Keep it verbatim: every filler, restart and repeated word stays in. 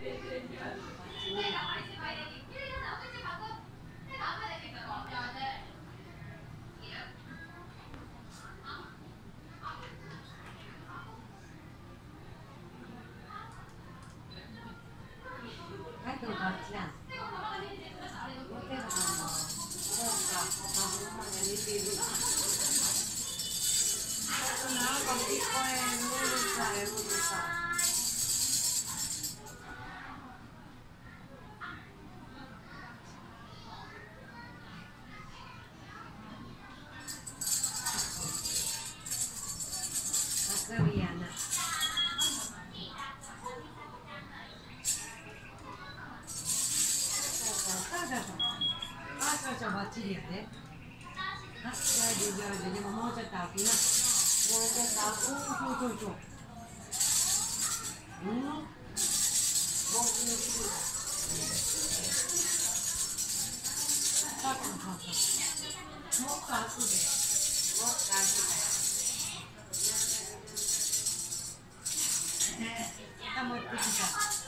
カイトのこっちやん。持ってたの。そうか、お母さんが似ている。なんか聞こえん、うるさい、うるさい。遊びやな。あ、そうそう、バッチリやで。あ、上手上手。でももうちょっと開きな。もうちょっと開く。そうそうそう。うん。僕の好きだ。そうそうそう。もっと開くで。もっと開くで。ね、持ってきた。